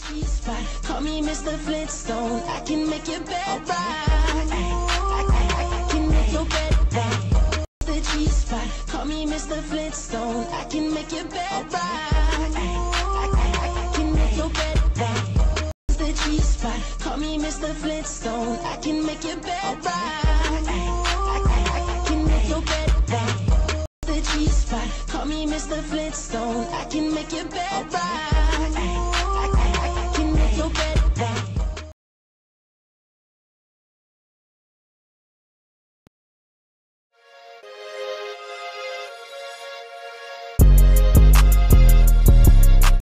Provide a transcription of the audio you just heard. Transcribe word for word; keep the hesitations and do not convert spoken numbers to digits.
G-spot. Call me Mister Flintstone. I can make your bed rock. I, I, I, I can make your bed rock. The G-spot. Call me Mister Flintstone. I can make your bed rock. I, I, I, I can make your bed rock. The G-spot. Call me Mister Flintstone. I can make your bed rock. I, I, I, I can make your bed rock. The G-spot. Call me Mister Flintstone. I can make your bed rock.